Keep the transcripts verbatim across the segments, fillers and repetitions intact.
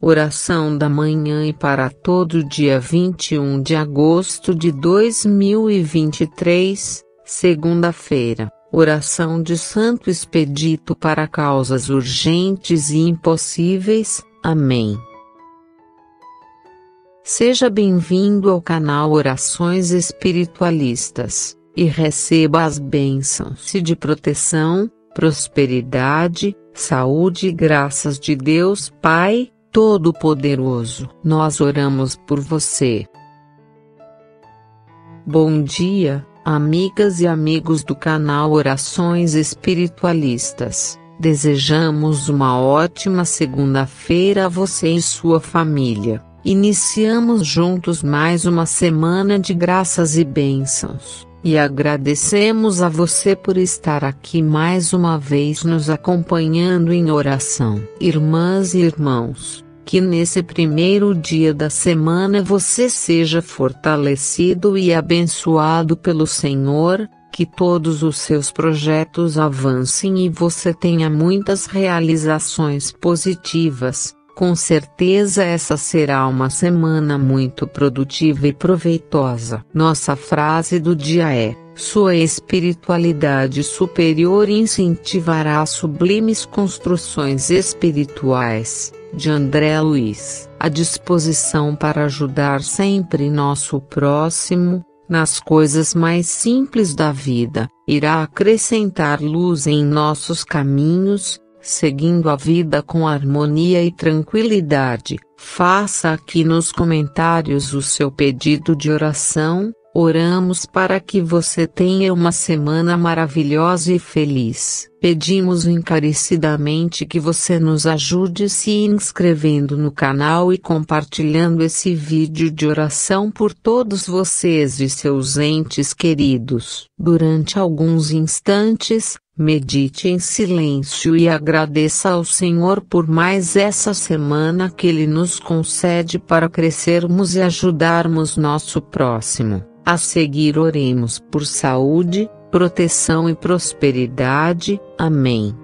Oração da manhã e para todo dia vinte e um de agosto de dois mil e vinte e três, segunda-feira. Oração de Santo Expedito para causas urgentes e impossíveis. Amém. Seja bem-vindo ao canal Orações Espiritualistas, e receba as bênçãos de proteção, prosperidade, saúde e graças de Deus Pai Todo-Poderoso. Nós oramos por você. Bom dia, amigas e amigos do canal Orações Espiritualistas. Desejamos uma ótima segunda-feira a você e sua família. Iniciamos juntos mais uma semana de graças e bênçãos, e agradecemos a você por estar aqui mais uma vez nos acompanhando em oração. Irmãs e irmãos, que nesse primeiro dia da semana você seja fortalecido e abençoado pelo Senhor, que todos os seus projetos avancem e você tenha muitas realizações positivas. Com certeza essa será uma semana muito produtiva e proveitosa. Nossa frase do dia é: sua espiritualidade superior incentivará sublimes construções espirituais. De André Luiz. A disposição para ajudar sempre nosso próximo, nas coisas mais simples da vida, irá acrescentar luz em nossos caminhos, seguindo a vida com harmonia e tranquilidade. Faça aqui nos comentários o seu pedido de oração. Oramos para que você tenha uma semana maravilhosa e feliz. Pedimos encarecidamente que você nos ajude se inscrevendo no canal e compartilhando esse vídeo de oração por todos vocês e seus entes queridos. Durante alguns instantes, medite em silêncio e agradeça ao Senhor por mais essa semana que Ele nos concede para crescermos e ajudarmos nosso próximo. A seguir oremos por saúde, proteção e prosperidade. Amém.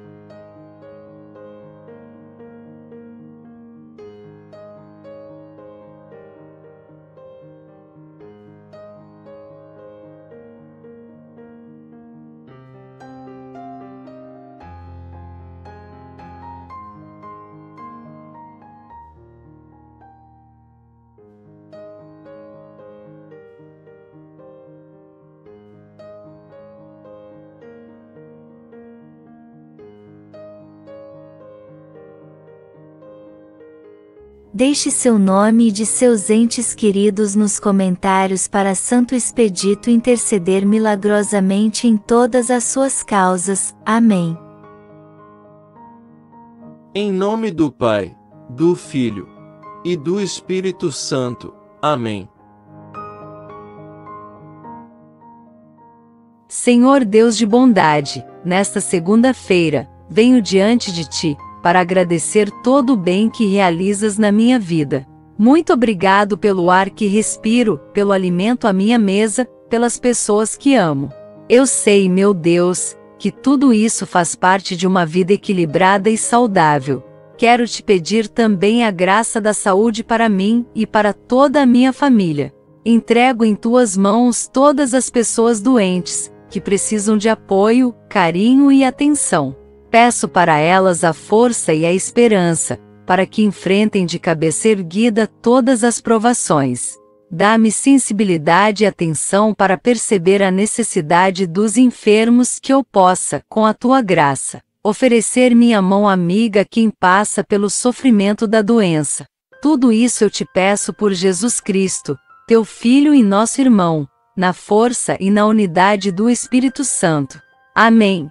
Deixe seu nome e de seus entes queridos nos comentários para Santo Expedito interceder milagrosamente em todas as suas causas. Amém. Em nome do Pai, do Filho e do Espírito Santo. Amém. Senhor Deus de bondade, nesta segunda-feira, venho diante de Ti, para agradecer todo o bem que realizas na minha vida. Muito obrigado pelo ar que respiro, pelo alimento à minha mesa, pelas pessoas que amo. Eu sei, meu Deus, que tudo isso faz parte de uma vida equilibrada e saudável. Quero te pedir também a graça da saúde para mim e para toda a minha família. Entrego em tuas mãos todas as pessoas doentes, que precisam de apoio, carinho e atenção. Peço para elas a força e a esperança, para que enfrentem de cabeça erguida todas as provações. Dá-me sensibilidade e atenção para perceber a necessidade dos enfermos, que eu possa, com a tua graça, oferecer minha mão amiga a quem passa pelo sofrimento da doença. Tudo isso eu te peço por Jesus Cristo, teu Filho e nosso irmão, na força e na unidade do Espírito Santo. Amém.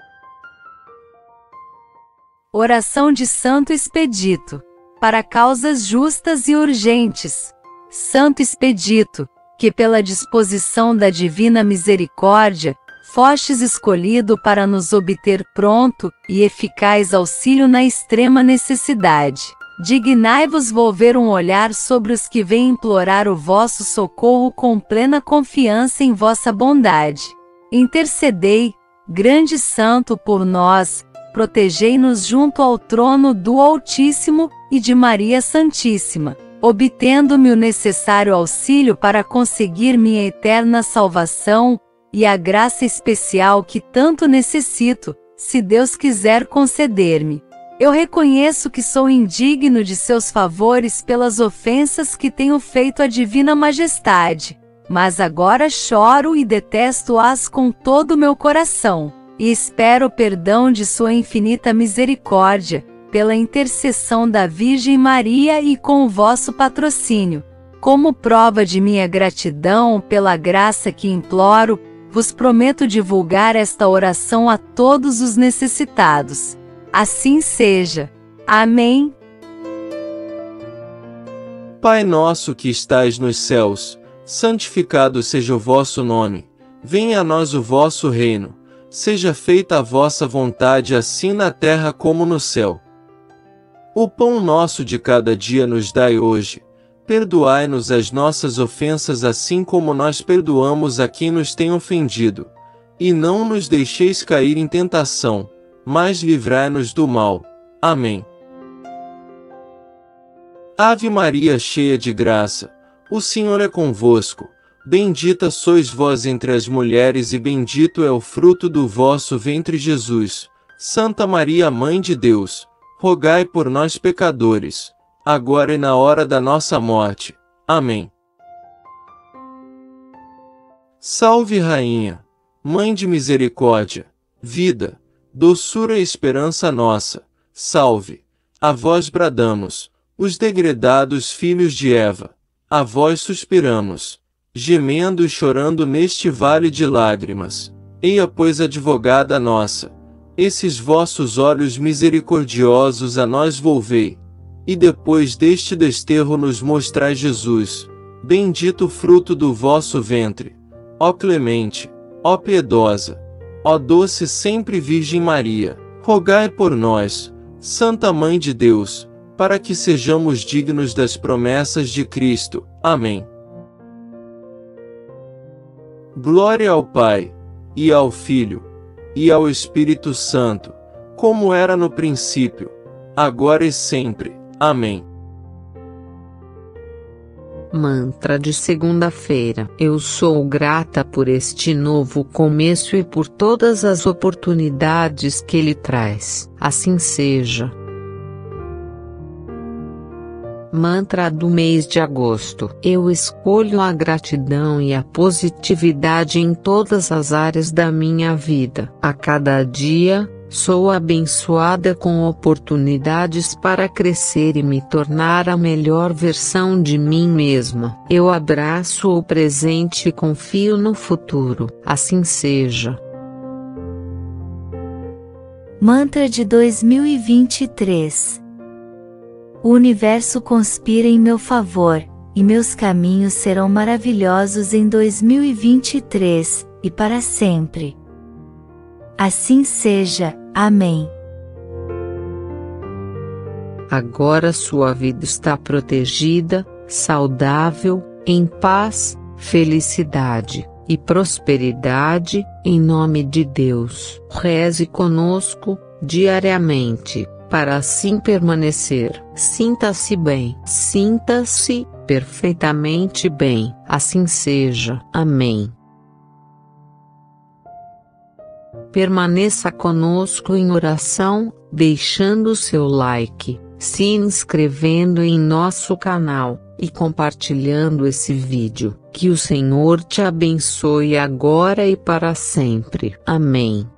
Oração de Santo Expedito, para causas justas e urgentes. Santo Expedito, que pela disposição da divina misericórdia, fostes escolhido para nos obter pronto e eficaz auxílio na extrema necessidade. Dignai-vos volver um olhar sobre os que vêm implorar o vosso socorro com plena confiança em vossa bondade. Intercedei, grande santo, por nós, protegei-nos junto ao trono do Altíssimo. e de Maria Santíssima, obtendo-me o necessário auxílio para conseguir minha eterna salvação, e a graça especial que tanto necessito, se Deus quiser conceder-me. Eu reconheço que sou indigno de seus favores pelas ofensas que tenho feito à Divina Majestade, mas agora choro e detesto-as com todo o meu coração, e espero o perdão de sua infinita misericórdia, pela intercessão da Virgem Maria e com o vosso patrocínio. Como prova de minha gratidão pela graça que imploro, vos prometo divulgar esta oração a todos os necessitados. Assim seja. Amém. Pai nosso que estais nos céus, santificado seja o vosso nome. Venha a nós o vosso reino. Seja feita a vossa vontade assim na terra como no céu. O pão nosso de cada dia nos dai hoje. Perdoai-nos as nossas ofensas assim como nós perdoamos a quem nos tem ofendido. E não nos deixeis cair em tentação, mas livrai-nos do mal. Amém. Ave Maria, cheia de graça, o Senhor é convosco. Bendita sois vós entre as mulheres e bendito é o fruto do vosso ventre, Jesus. Santa Maria, Mãe de Deus, rogai por nós pecadores, agora e na hora da nossa morte. Amém. Salve Rainha, Mãe de misericórdia, vida, doçura e esperança nossa, salve. A vós bradamos, os degredados filhos de Eva, a vós suspiramos, gemendo e chorando neste vale de lágrimas. Eia, pois, advogada nossa, esses vossos olhos misericordiosos a nós volvei, e depois deste desterro nos mostrai Jesus, bendito o fruto do vosso ventre. Ó clemente, ó piedosa, ó doce sempre Virgem Maria, rogai por nós, Santa Mãe de Deus, para que sejamos dignos das promessas de Cristo. Amém. Glória ao Pai, e ao Filho, e ao Espírito Santo, como era no princípio, agora e sempre. Amém. Mantra de segunda-feira. Eu sou grata por este novo começo e por todas as oportunidades que ele traz. Assim seja. Mantra do mês de agosto. Eu escolho a gratidão e a positividade em todas as áreas da minha vida. A cada dia, sou abençoada com oportunidades para crescer e me tornar a melhor versão de mim mesma. Eu abraço o presente e confio no futuro. Assim seja. Mantra de dois mil e vinte e três. O universo conspira em meu favor, e meus caminhos serão maravilhosos em dois mil e vinte e três, e para sempre. Assim seja. Amém. Agora sua vida está protegida, saudável, em paz, felicidade e prosperidade, em nome de Deus. Reze conosco, diariamente, para assim permanecer. Sinta-se bem. Sinta-se perfeitamente bem. Assim seja. Amém. Permaneça conosco em oração, deixando seu like, se inscrevendo em nosso canal, e compartilhando esse vídeo. Que o Senhor te abençoe agora e para sempre. Amém.